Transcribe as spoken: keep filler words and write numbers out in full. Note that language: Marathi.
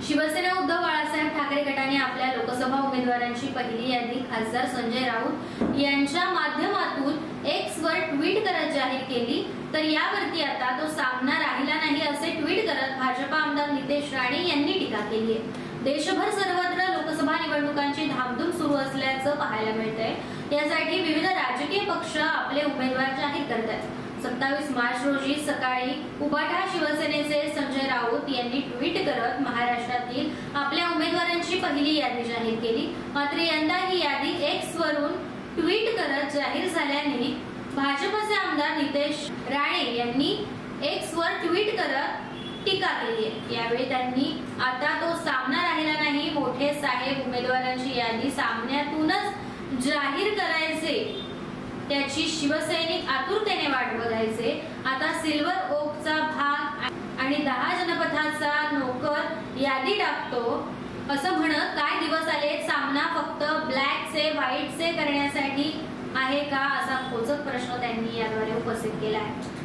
शिवसेना उद्धव बाळासाहेब ठाकरे गटाने आपल्या लोकसभा उमेदवारांची पहिली यादी खासदार संजय राऊत यांच्या माध्यमातून एक्स वर ट्विट करत जाहीर केली। तर यावरती आता तो सामना राहिला नाही असे ट्विट करत भाजपा आमदार नितेश राणे यांनी टीका केली आहे। देशभर सर्वत्र लोकसभा निवडणुकांची धामधूम सुरू असल्याचं पाहायला मिळतंय। यासाठी विविध राजकीय पक्ष आपले उमेदवार जाहीर करत आहेत। सत्तावीस मार्च रोजी सकाळी उबाटा शिवसेनेचे संजय राऊत यांनी ट्विट करत महाराष्ट्रातील आपल्या उमेदवारांची पहिली यादी जाहीर केली। मात्र यंदा ही यादी एक्स वरून ट्विट करत जाहीर झाल्याने भाजपचे आमदार नितेश राणे यांनी एक्स वर ट्विट करत टीका केली आहे। यावेळी त्यांनी आता तो सामना राहिला नाही, मोठे साहेब उमेदवारांची यादी सामन्यातूनच जाहीर करायचे त्याची शिवसैनिक आतुरतेने वाट बघायचे। आता सिल्वर ओकचा भाग आणि दहा जनपथाचा नोकर यादी टाकतो असं म्हणत काय दिवस आले, सामना फक्त ब्लॅकचे व्हाईटचे करण्यासाठी आहे का असा खोचक प्रश्न त्यांनी याद्वारे उपस्थित केला आहे।